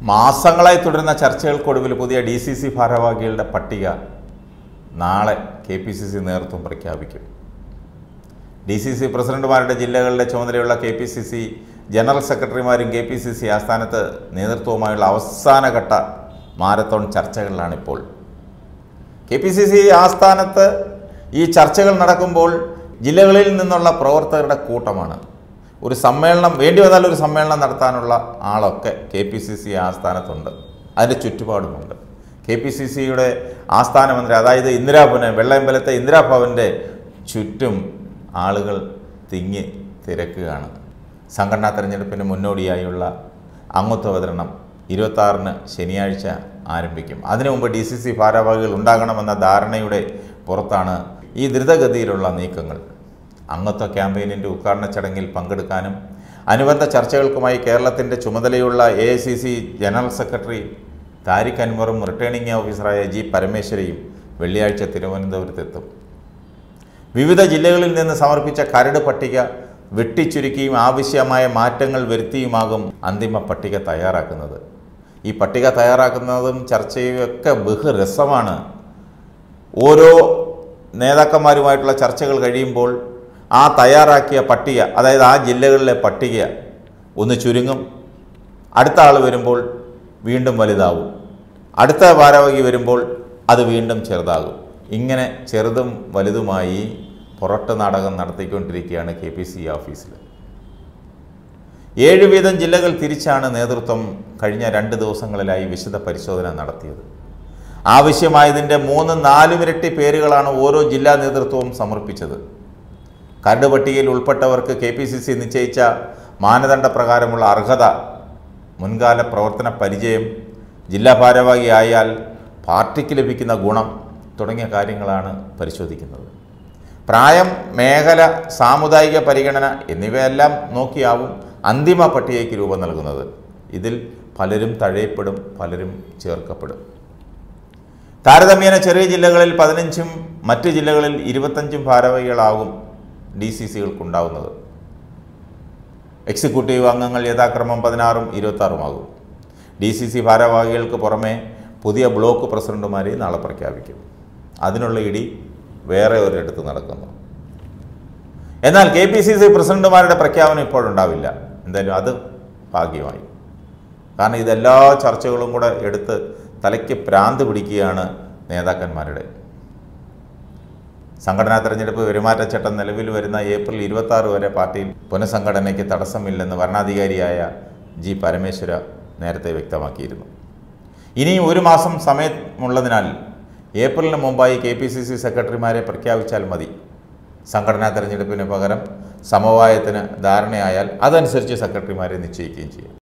മാസങ്ങളായി തുടരുന്ന ചർച്ചകൾക്കൊടുവിൽ പുതിയ DCC ഭാരവാഹികളുടെ പട്ടിക നാളെ KPCC നേതൃത്വം പ്രഖ്യാപിക്കും. DCC പ്രസിഡന്റുമാരുടെ ജില്ലകളുടെ ചുമതലയുള്ള KPCC ജനറൽ സെക്രട്ടറിമാരും KPCC ആസ്ഥാനത്ത് നേതൃത്വവുമായുള്ള അവസാനഘട്ട മാരത്തോൺ ചർച്ചകളിലാണിപ്പോൾ. KPCC ആസ്ഥാനത്ത് ഈ ചർച്ചകൾ നടക്കുമ്പോൾ ജില്ലകളിൽ നിന്നുള്ള പ്രവർത്തകരുടെ കൂട്ടമാണ്. ഒരു സമ്മേളനം വേണ്ടി വന്നാൽ ഒരു സമ്മേളനം നടത്താനുള്ള ആളൊക്കെ KPCC ആസ്ഥാനത്തുണ്ട്, അതിൻ്റെ ചുറ്റുപാടുമുണ്ട്. KPCCയുടെ ആസ്ഥാനമന്ത്രി, അതായത് ഇന്ദിരാഭവൻ, വെള്ളയമ്പലത്തെ ഇന്ദിരാഭവൻ്റെ ചുറ്റും ആളുകൾ തിങ്ങി തിരക്കുകയാണ്. സംഘടനാ തെരഞ്ഞെടുപ്പിന് മുന്നോടിയായുള്ള അംഗത്വ വിതരണം 26-ന് ശനിയാഴ്ച ആരംഭിക്കും. അതിനു മുമ്പ് DCC ഭാരവാഹികൾ ഉണ്ടാകണമെന്ന ധാരണയുടെ പുറത്താണ് ഈ ദ്രുതഗതിയിലുള്ള നീക്കങ്ങൾ. അംഗത്വ ക്യാമ്പയിനിൻ്റെ ഉദ്ഘാടന ചടങ്ങിൽ പങ്കെടുക്കാനും അനുബന്ധ ചർച്ചകൾക്കുമായി കേരളത്തിൻ്റെ ചുമതലയുള്ള AICC ജനറൽ സെക്രട്ടറി താരിഖ് അൻവറും റിട്ടേണിംഗ് ഓഫീസറായ G പരമേശ്വരയും വെള്ളിയാഴ്ച തിരുവനന്തപുരത്തെത്തും. വിവിധ ജില്ലകളിൽ നിന്ന് സമർപ്പിച്ച കരട് പട്ടിക വെട്ടിച്ചുരുക്കിയും ആവശ്യമായ മാറ്റങ്ങൾ വരുത്തിയുമാകും അന്തിമ പട്ടിക തയ്യാറാക്കുന്നത്. ഈ പട്ടിക തയ്യാറാക്കുന്നതും ചർച്ചയുമൊക്കെ ബഹുരസമാണ്. ഓരോ നേതാക്കന്മാരുമായിട്ടുള്ള ചർച്ചകൾ കഴിയുമ്പോൾ ആ തയ്യാറാക്കിയ പട്ടിക, അതായത് ആ ജില്ലകളിലെ പട്ടിക ഒന്ന് ചുരുങ്ങും, അടുത്ത ആൾ വരുമ്പോൾ വീണ്ടും വലുതാവും, അടുത്ത ഭാരവാഹി വരുമ്പോൾ അത് വീണ്ടും ചെറുതാകും. ഇങ്ങനെ ചെറുതും വലുതുമായി പുറട്ട് നാടകം നടത്തിക്കൊണ്ടിരിക്കുകയാണ് KPCC ഓഫീസിൽ. 7 വീതം ജില്ലകൾ തിരിച്ചാണ് നേതൃത്വം കഴിഞ്ഞ 2 ദിവസങ്ങളിലായി വിശദ പരിശോധന നടത്തിയത്. ആവശ്യമായതിൻ്റെ 3-4 ഇരട്ടി പേരുകളാണ് ഓരോ ജില്ലാ നേതൃത്വവും സമർപ്പിച്ചത്. കരട് പട്ടികയിൽ ഉൾപ്പെട്ടവർക്ക് KPCC നിശ്ചയിച്ച മാനദണ്ഡ പ്രകാരമുള്ള അർഹത, മുൻകാല പ്രവർത്തന പരിചയം, ജില്ലാ ഭാരവാഹി ആയാൽ പാർട്ടിക്ക് ലഭിക്കുന്ന ഗുണം തുടങ്ങിയ കാര്യങ്ങളാണ് പരിശോധിക്കുന്നത്. പ്രായം, മേഖല, സാമുദായിക പരിഗണന എന്നിവയെല്ലാം നോക്കിയാവും അന്തിമ പട്ടികയ്ക്ക് രൂപം നൽകുന്നത്. ഇതിൽ പലരും തഴയപ്പെടും, പലരും ചേർക്കപ്പെടും. താരതമ്യേന ചെറിയ ജില്ലകളിൽ 15-ഉം മറ്റ് ജില്ലകളിൽ 25-ഉം ഭാരവാഹികളാകും DCCകൾക്കുണ്ടാവുന്നത്. എക്സിക്യൂട്ടീവ് അംഗങ്ങൾ യഥാക്രമം 16-ഉം 26-ഉമാകും. DCC ഭാരവാഹികൾക്ക് പുറമെ പുതിയ ബ്ലോക്ക് പ്രസിഡന്റുമാരെ നാളെ പ്രഖ്യാപിക്കും. അതിനുള്ള ഇടി വേറെ ഒരിടത്ത് നടക്കുന്നു. എന്നാൽ KPCC പ്രസിഡന്റുമാരുടെ പ്രഖ്യാപനം ഇപ്പോഴുണ്ടാവില്ല. എന്തായാലും അത് ഭാഗ്യമായി. കാരണം ഇതെല്ലാ ചർച്ചകളും കൂടെ എടുത്ത് തലയ്ക്ക് ഭ്രാന്ത് പിടിക്കുകയാണ് നേതാക്കന്മാരുടെ. സംഘടനാ തെരഞ്ഞെടുപ്പ് പെരുമാറ്റച്ചട്ടം നിലവിൽ വരുന്ന ഏപ്രിൽ 26 വരെ പാർട്ടിയിൽ പുനഃസംഘടനയ്ക്ക് തടസ്സമില്ലെന്ന് വരണാധികാരിയായ G പരമേശ്വര നേരത്തെ വ്യക്തമാക്കിയിരുന്നു. ഇനിയും 1 മാസം സമയമുള്ളതിനാൽ ഏപ്രിലിന് മുമ്പായി KPCC സെക്രട്ടറിമാരെ പ്രഖ്യാപിച്ചാൽ മതി. സംഘടനാ തെരഞ്ഞെടുപ്പിന് പകരം സമവായത്തിന് ധാരണയായാൽ അതനുസരിച്ച് സെക്രട്ടറിമാരെ നിശ്ചയിക്കുകയും ചെയ്യും.